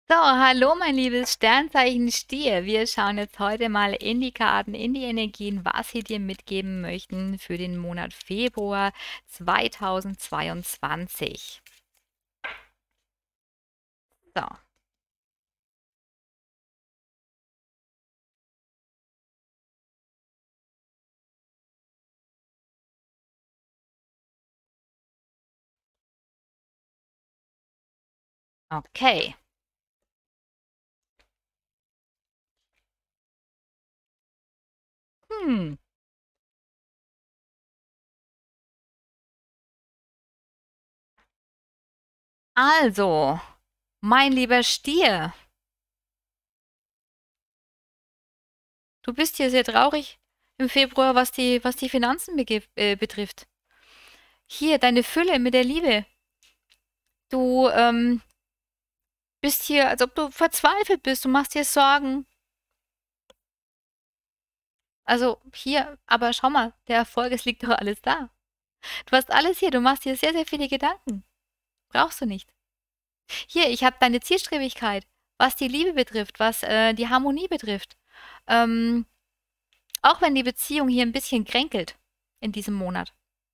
So, hallo mein liebes Sternzeichen Stier. Wir schauen jetzt heute mal in die Karten, in die Energien, was sie dir mitgeben möchten für den Monat Februar 2022. So, okay. Hm, also, mein lieber Stier, du bist hier sehr traurig im Februar, was die Finanzen betrifft. Hier, deine Fülle mit der Liebe. Du bist hier, als ob du verzweifelt bist. Du machst dir Sorgen. Also hier, aber schau mal, der Erfolg, es liegt doch alles da. Du hast alles hier, du machst dir sehr, sehr viele Gedanken. Brauchst du nicht. Hier, ich habe deine Zielstrebigkeit, was die Liebe betrifft, was die Harmonie betrifft. Ähm, auch wenn die Beziehung hier ein bisschen kränkelt in diesem Monat.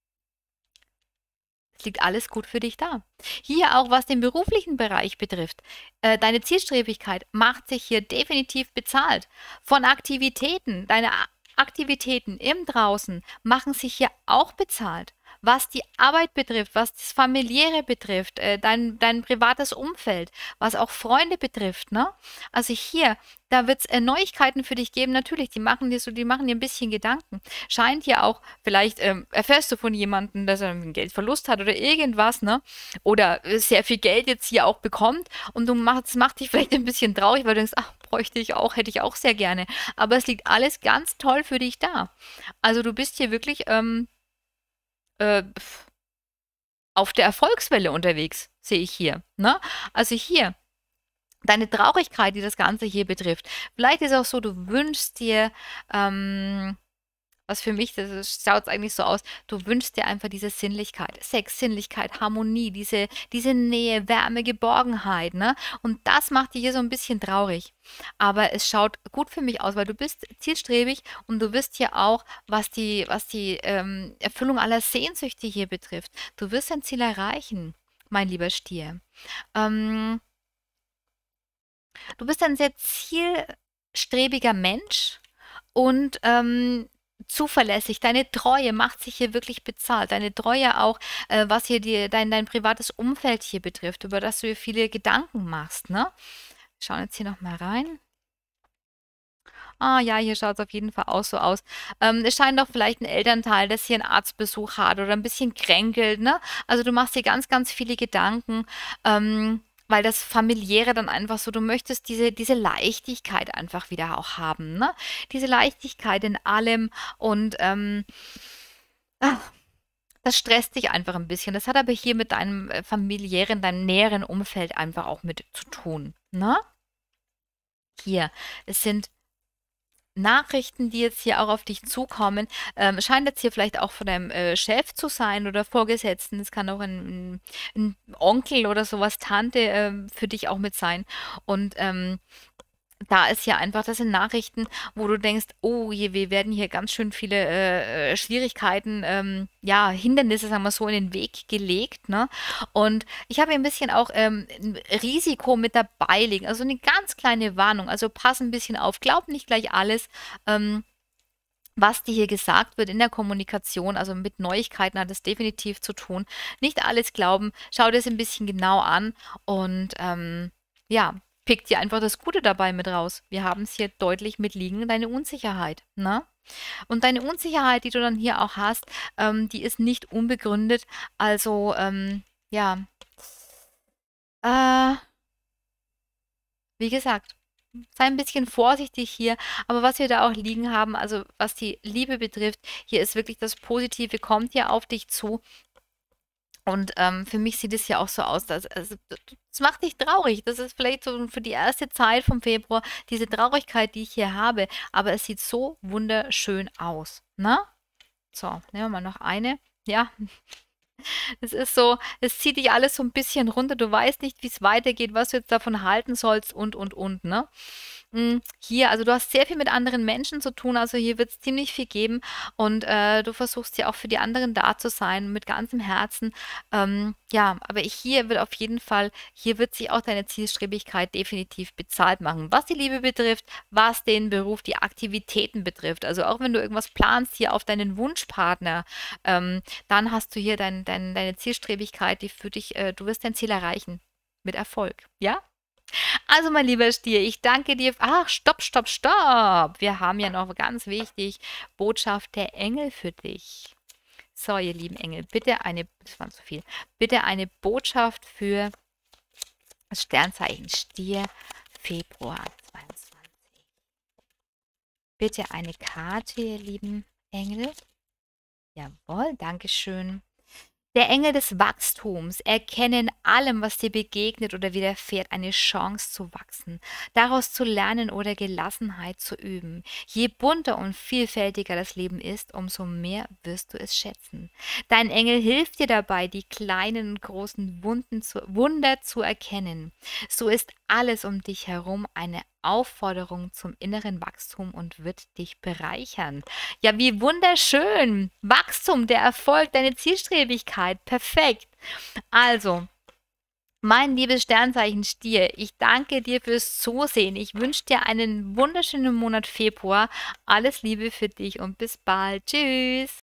Es liegt alles gut für dich da. Hier auch, was den beruflichen Bereich betrifft. Deine Zielstrebigkeit macht sich hier definitiv bezahlt. Von Aktivitäten, deine Aktivitäten im Draußen machen sich hier auch bezahlt. Was die Arbeit betrifft, was das Familiäre betrifft, dein privates Umfeld, was auch Freunde betrifft, ne? Also hier, da wird es Neuigkeiten für dich geben, natürlich, die machen dir ein bisschen Gedanken. Scheint ja auch, vielleicht erfährst du von jemandem, dass er einen Geldverlust hat oder irgendwas, ne? Oder sehr viel Geld jetzt hier auch bekommt und das macht dich vielleicht ein bisschen traurig, weil du denkst, ach, bräuchte ich auch, hätte ich auch sehr gerne. Aber es liegt alles ganz toll für dich da. Also du bist hier wirklich äh, auf der Erfolgswelle unterwegs, sehe ich hier, ne? Also hier, deine Traurigkeit, die das Ganze hier betrifft. Vielleicht ist auch so, du wünschst dir, was für mich, schaut es eigentlich so aus, du wünschst dir einfach diese Sinnlichkeit, Sex, Sinnlichkeit, Harmonie, diese Nähe, Wärme, Geborgenheit, ne? Und das macht dich hier so ein bisschen traurig. Aber es schaut gut für mich aus, weil du bist zielstrebig und du wirst hier auch, was die Erfüllung aller Sehnsüchte hier betrifft, du wirst dein Ziel erreichen, mein lieber Stier. Ähm, Du bist ein sehr zielstrebiger Mensch und zuverlässig. Deine Treue macht sich hier wirklich bezahlt. Deine Treue auch, was hier dein privates Umfeld hier betrifft, über das du dir viele Gedanken machst, ne? Wir schauen jetzt hier nochmal rein. Ah ja, hier schaut es auf jeden Fall auch so aus. Es scheint doch vielleicht ein Elternteil, das hier einen Arztbesuch hat oder ein bisschen kränkelt, ne? Also du machst dir ganz, ganz viele Gedanken, weil das Familiäre dann einfach so, du möchtest diese Leichtigkeit einfach wieder auch haben, ne? Diese Leichtigkeit in allem und ah, das stresst dich einfach ein bisschen. Das hat aber hier mit deinem familiären, deinem näheren Umfeld einfach auch mit zu tun, ne? Hier, es sind Nachrichten, die jetzt hier auch auf dich zukommen, scheint jetzt hier vielleicht auch von deinem Chef zu sein oder Vorgesetzten. Es kann auch ein Onkel oder sowas, Tante für dich auch mit sein. Und da ist ja einfach, das sind Nachrichten, wo du denkst, oh je, wir werden hier ganz schön viele Schwierigkeiten, ja, Hindernisse, sagen wir so, in den Weg gelegt, ne? Und ich habe hier ein bisschen auch ein Risiko mit dabei liegen, also eine ganz kleine Warnung, also pass ein bisschen auf, glaub nicht gleich alles, ähm, was dir hier gesagt wird in der Kommunikation, also mit Neuigkeiten hat es definitiv zu tun. Nicht alles glauben, schau dir es ein bisschen genau an und ja, pick dir einfach das Gute dabei mit raus. Wir haben es hier deutlich mit liegen, deine Unsicherheit, ne? Und deine Unsicherheit, die du dann hier auch hast, die ist nicht unbegründet. Also, ja, äh, wie gesagt, sei ein bisschen vorsichtig hier. Aber was wir da auch liegen haben, also was die Liebe betrifft, hier ist wirklich das Positive, kommt ja auf dich zu. Und für mich sieht es ja auch so aus, dass also, das macht dich traurig. Das ist vielleicht so für die erste Zeit vom Februar diese Traurigkeit, die ich hier habe. Aber es sieht so wunderschön aus. Ne? So, nehmen wir mal noch eine. Ja, Es ist so, es zieht dich alles so ein bisschen runter. Du weißt nicht, wie es weitergeht, was du jetzt davon halten sollst und, ne? Hier, also du hast sehr viel mit anderen Menschen zu tun, also hier wird es ziemlich viel geben und du versuchst ja auch für die anderen da zu sein, mit ganzem Herzen. Ja, aber hier wird auf jeden Fall, hier wird sich auch deine Zielstrebigkeit definitiv bezahlt machen. Was die Liebe betrifft, was den Beruf, die Aktivitäten betrifft. Also auch wenn du irgendwas planst hier auf deinen Wunschpartner, dann hast du hier deine Zielstrebigkeit, die für dich, du wirst dein Ziel erreichen. Mit Erfolg. Ja? Also, mein lieber Stier, ich danke dir. Ach, stopp, stopp, stopp. Wir haben ja noch ganz wichtig Botschaft der Engel für dich. So, ihr lieben Engel, bitte eine, das waren zu viel, bitte eine Botschaft für das Sternzeichen Stier, Februar 22. Bitte eine Karte, ihr lieben Engel. Jawohl, Dankeschön. Der Engel des Wachstums erkenne in allem, was dir begegnet oder widerfährt, eine Chance zu wachsen, daraus zu lernen oder Gelassenheit zu üben. Je bunter und vielfältiger das Leben ist, umso mehr wirst du es schätzen. Dein Engel hilft dir dabei, die kleinen und großen Wunder zu erkennen. So ist alles um dich herum eine Aufforderung zum inneren Wachstum und wird dich bereichern. Ja, wie wunderschön. Wachstum, der Erfolg, deine Zielstrebigkeit. Perfekt. Also, mein liebes Sternzeichen Stier, ich danke dir fürs Zusehen. Ich wünsche dir einen wunderschönen Monat Februar. Alles Liebe für dich und bis bald. Tschüss.